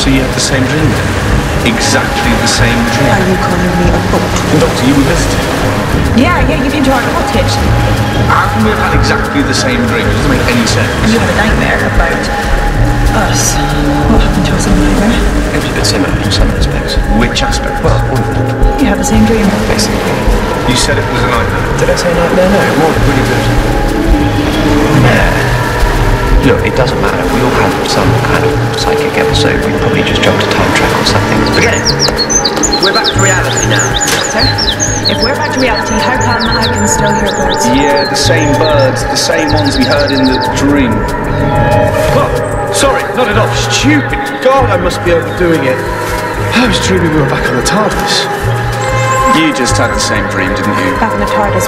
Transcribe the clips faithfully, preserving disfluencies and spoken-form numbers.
So you had the same dream then? Exactly the same dream? Are you calling me a boat? Doctor, you were visiting? Yeah, yeah, you came to our cottage. How can we have had exactly the same dream? It doesn't make any sense. And you had a nightmare about us. What happened to us in the nightmare? It was a bit similar in some respects. Which aspect? Well, all of it. You had the same dream. Basically. You said it was a nightmare. Did I say nightmare? No, it was really good. Yeah. Look, it doesn't matter. We all had some kind of psychic episode. We probably just jumped a time track or something. Forget it. We're back to reality now. Doctor, if we're back to reality, how come I can still hear birds? Yeah, the same birds, the same ones we heard in the dream. Oh, sorry, not at all. Stupid. God, I must be overdoing it. I was dreaming we were back on the TARDIS. You just had the same dream, didn't you? Back in the TARDIS.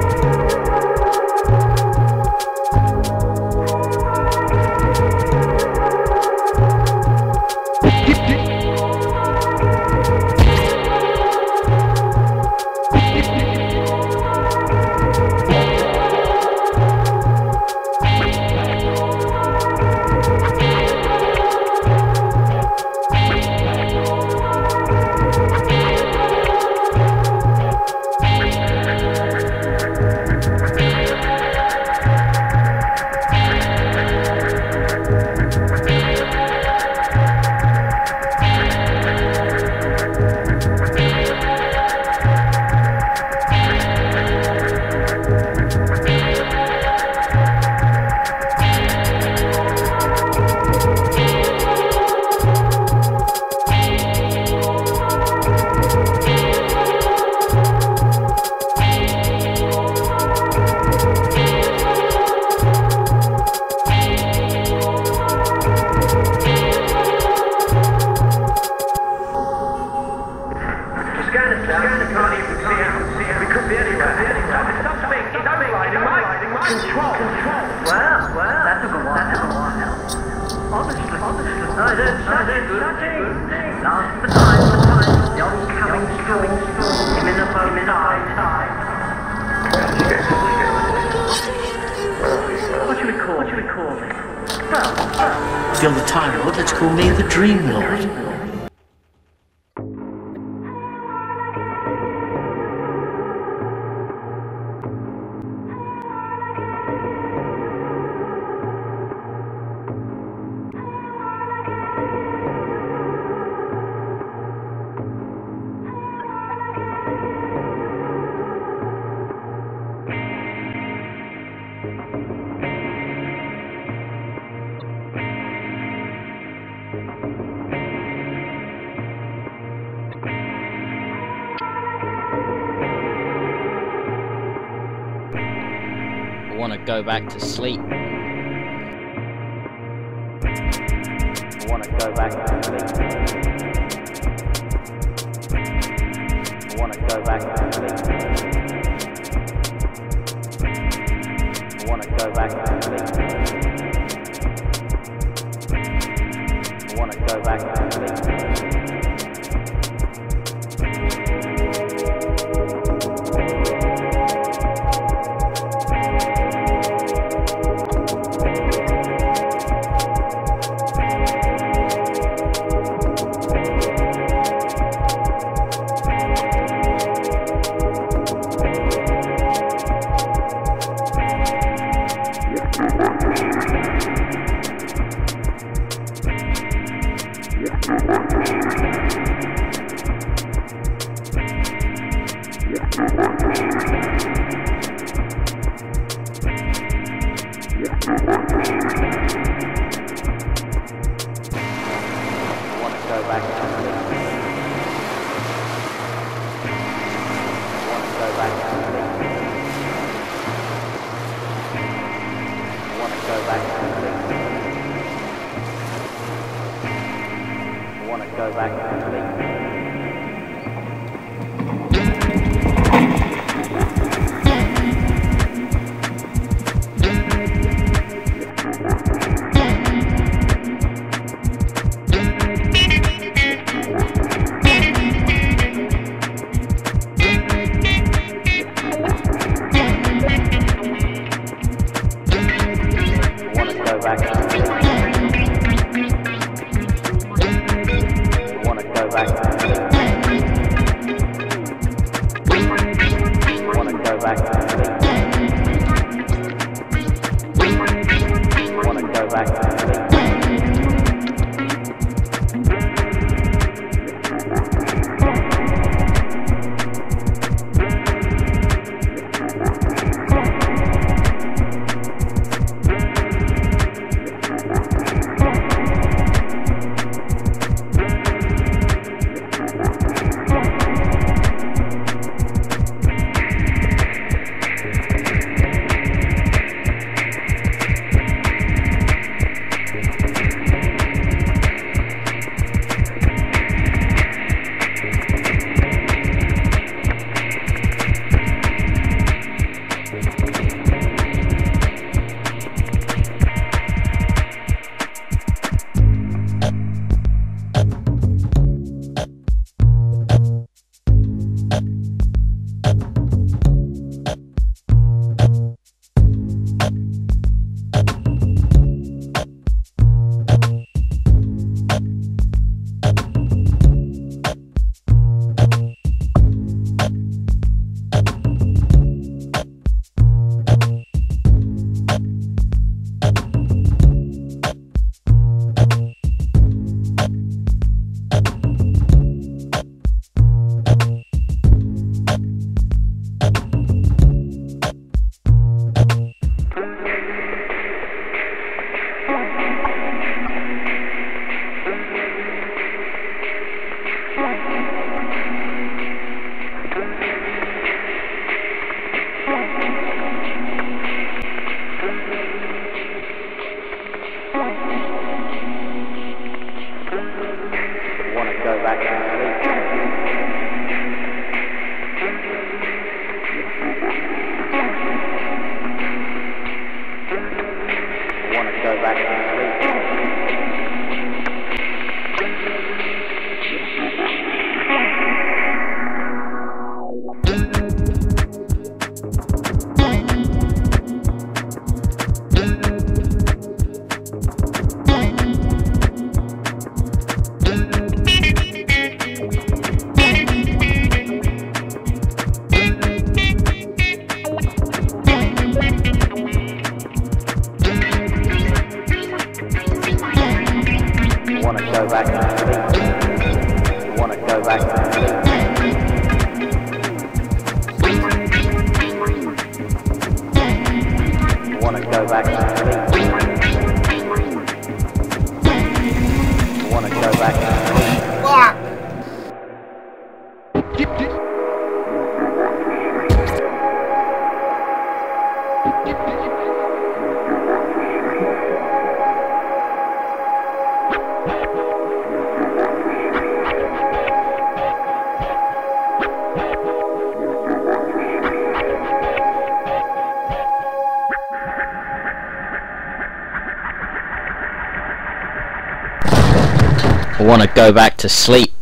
If you're the Time Lord, let's call me the Dream Lord. Want to go back to sleep. I want to go back to sleep. I want to go back to sleep. I want to go back to sleep. I want to go back to sleep. to sleep. Want to go back to sleep. Want to go back to sleep. Want to go back to sleep. Want to go back to sleep. Want to go back to sleep. Want to go back to sleep. Want to go back to sleep. Fuck! I want to go back to sleep.